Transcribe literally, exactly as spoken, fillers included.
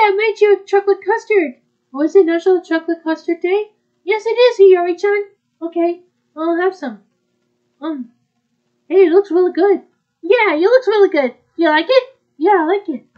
I made you a chocolate custard. Oh, is it National Chocolate Custard Day? Yes, it is, Hiyori-chan. Okay, I'll have some. Um, hey, it looks really good. Yeah, it looks really good. You like it? Yeah, I like it.